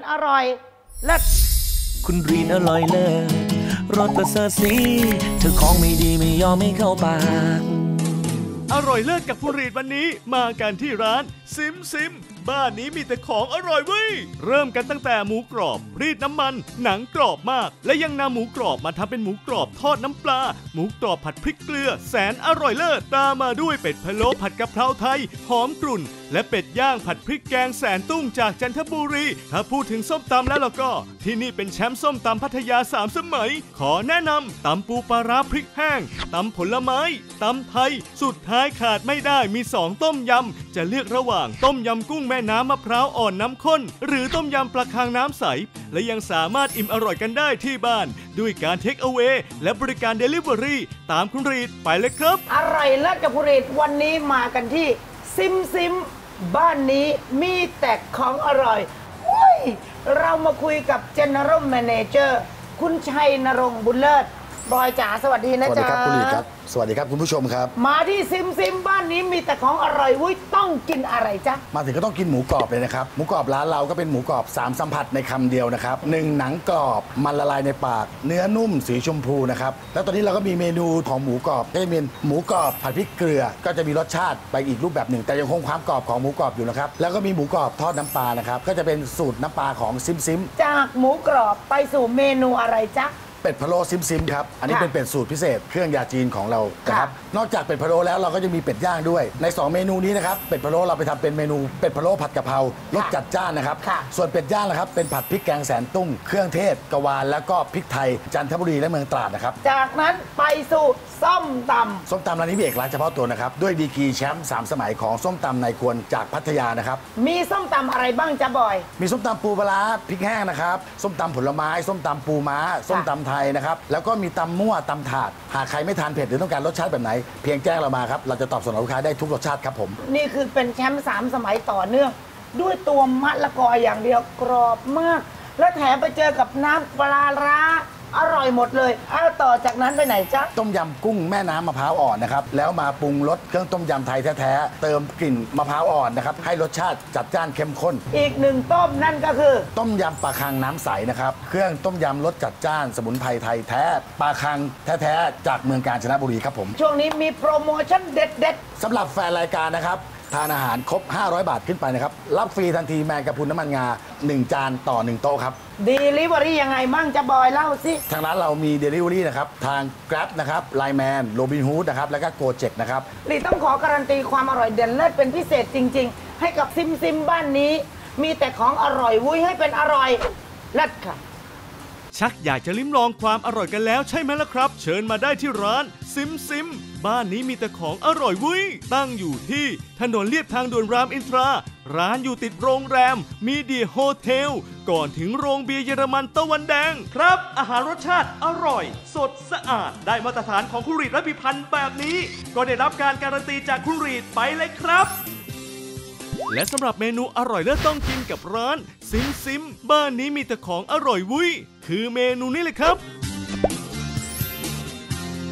อร่อยเลิศคุณรีนอร่อยเลิศรสประเสริฐสีเธอของไม่ดีไม่ยอมไม่เข้าปากอร่อยเลิศกับคุณรีดวันนี้มากันที่ร้านซิมบ้านนี้มีแต่ของอร่อยเว้ยเริ่มกันตั้งแต่หมูกรอบรีดน้ำมันหนังกรอบมากและยังนำหมูกรอบมาทำเป็นหมูกรอบทอดน้ำปลาหมูกรอบผัดพริกเกลือแสนอร่อยเลิศตามมาด้วยเป็ดพะโล้ผัดกะเพราไทยหอมกรุ่นและเป็ดย่างผัดพริกแกงแสนตุ้งจากจันทบุรีถ้าพูดถึงส้มตำแล้วก็ที่นี่เป็นแชมป์ส้มตำพัทยา3 สมัยขอแนะนำตำปูปลาร้าพริกแห้งตำผลไม้ตำไทยสุดท้ายขาดไม่ได้มี2ต้มยำจะเลือกระหว่างต้มยำกุ้งแม่น้ำมะพร้าวอ่อนน้ำข้นหรือต้มยำปลาคางน้ำใสและยังสามารถอิ่มอร่อยกันได้ที่บ้านด้วยการเทคเอา a y และบริการ Delivery ตามคุณรีดไปเลยครับอร่อยเลิศกับคุณรีดวันนี้มากันที่ซิมบ้านนี้มีแต่ของอร่อยเรามาคุยกับ General Manager คุณชัยนรงค์บุญเลิศบอยจ๋าสวัสดีนะจ๊ะสวัสดีครับคุณลีครับสวัสดีครับคุณผู้ชมครับมาที่ซิมบ้านนี้มีแต่ของอร่อยต้องกินอะไรจ๊ะมาถึงก็ต้องกินหมูกรอบเลยนะครับหมูกรอบร้านเราก็เป็นหมูกรอบ3 สัมผัสในคำเดียวนะครับ1หนังกรอบมันละลายในปากเนื้อนุ่มสีชมพูนะครับแล้วตอนนี้เราก็มีเมนูของหมูกรอบก็จะเป็นหมูกรอบผัดพริกเกลือก็จะมีรสชาติไปอีกรูปแบบหนึ่งแต่ยังคงความกรอบของหมูกรอบอยู่นะครับแล้วก็มีหมูกรอบทอดน้ำปลานะครับก็จะเป็นสูตรน้ำปลาของซิมจากหมูกรอบไปสู่เมนูอะไรจ๊ะเป็ดพะโล้ซิมครับอันนี้เป็นเป็ดสูตรพิเศษเครื่องยาจีนของเรานะครับนอกจากเป็ดพะโล้แล้วเราก็จะมีเป็ดย่างด้วยใน2เมนูนี้นะครับเป็ดพะโล้เราไปทำเป็นเมนูเป็ดพะโล้ผัดกะเพรารสจัดจ้านนะครับส่วนเป็ดย่างนะครับเป็นผัดพริกแกงแสนตุ้งเครื่องเทศกะวานแล้วก็พริกไทยจันทบุรีและเมืองตราดนะครับจากนั้นไปสู่ส้มตร้านนี้มีเอกลักษณ์เฉพาะตัวนะครับด้วยดีกรีแชมป์3 สมัยของส้มตำนายควรจากพัทยานะครับมีส้มตำอะไรบ้างจ๊ะบอยมีส้มตำปูปลาร้าพริกแห้งนะครับส้มตำผลไม้ส้มตำปูม้าส้มตำไทยนะครับแล้วก็มีตำมั่วตำถาดหากใครไม่ทานเผ็ดหรือต้องการรสชาติแบบไหนเพียงแจ้งเรามาครับเราจะตอบสนองลูกค้าได้ทุกรสชาติครับผมนี่คือเป็นแชมป์3 สมัยต่อเนื่องด้วยตัวมะละกออย่างเดียวกรอบมากและแถมไปเจอกับน้ำปลาร้าอร่อยหมดเลยต่อจากนั้นไปไหนจ๊ะต้มยำกุ้งแม่น้ำมะพร้าวอ่อนนะครับแล้วมาปรุงรสเครื่องต้มยำไทยแท้ๆเติมกลิ่นมะพร้าวอ่อนนะครับให้รสชาติจัดจ้านเข้มข้นอีก1ต้มนั่นก็คือต้มยำปลาคังน้ำใสนะครับเครื่องต้มยำรสจัดจ้านสมุนไพรไทยแท้ปลาคังแท้ๆจากเมืองกาญจนบุรีครับผมช่วงนี้มีโปรโมชั่นเด็ดๆสำหรับแฟนรายการนะครับทานอาหารครบ500 บาทขึ้นไปนะครับรับฟรีทันทีแมงกะพรุนน้ำมันงา1 จานต่อ1 โต๊ะครับ Delivery ยังไงมั่งจะบอยเล่าสิทางร้านเรามี Delivery นะครับทาง Grab นะครับ Line Man Robinhood นะครับแล้วก็ Gojek นะครับลีต้องขอการันตีความอร่อยเด่นเลิศเป็นพิเศษจริงๆให้กับซิมบ้านนี้มีแต่ของอร่อยให้เป็นอร่อยเลิศค่ะชักอยากจะลิ้มลองความอร่อยกันแล้วใช่ไหมล่ะครับเชิญมาได้ที่ร้านซิมบ้านนี้มีแต่ของอร่อยตั้งอยู่ที่ถนนเลียบทางด่วนรามอินทราร้านอยู่ติดโรงแรมมีเดียโฮเทลก่อนถึงโรงเบียร์เยอรมันตะวันแดงครับอาหารรสชาติอร่อยสดสะอาดได้มาตรฐานของคุณรีดและพิพันธ์แบบนี้ก็ได้รับการการันตีจากคุณรีดไปเลยครับและสำหรับเมนูอร่อยเลิศต้องกินกับร้านซิมบ้านนี้มีแต่ของอร่อยคือเมนูนี้เลยครับ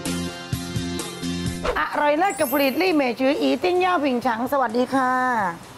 อร่อยเลิศกับผลิตลี่เมจืออีติ้งย่าผิงฉังสวัสดีค่ะ